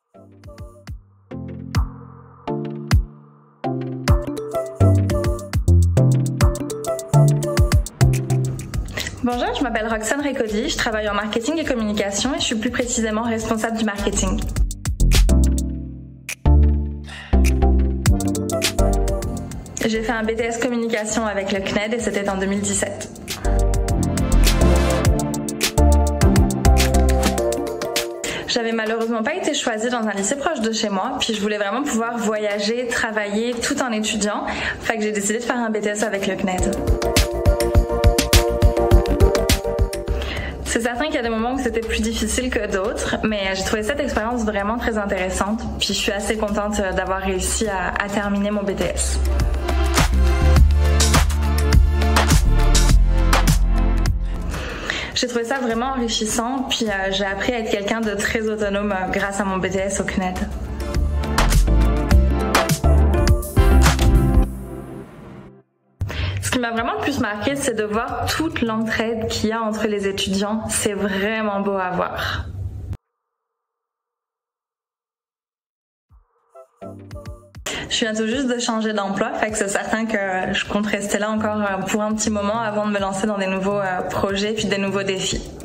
Bonjour, je m'appelle Roxane Récaudy, je travaille en marketing et communication et je suis plus précisément responsable du marketing. J'ai fait un BTS communication avec le CNED et c'était en 2017. J'avais malheureusement pas été choisie dans un lycée proche de chez moi, puis je voulais vraiment pouvoir voyager, travailler tout en étudiant, fait que j'ai décidé de faire un BTS avec le CNED. C'est certain qu'il y a des moments où c'était plus difficile que d'autres, mais j'ai trouvé cette expérience vraiment très intéressante, puis je suis assez contente d'avoir réussi à terminer mon BTS. J'ai trouvé ça vraiment enrichissant, puis j'ai appris à être quelqu'un de très autonome grâce à mon BTS au CNED. Ce qui m'a vraiment le plus marqué, c'est de voir toute l'entraide qu'il y a entre les étudiants. C'est vraiment beau à voir. Je viens tout juste de changer d'emploi, fait que c'est certain que je compte rester là encore pour un petit moment avant de me lancer dans des nouveaux projets puis des nouveaux défis.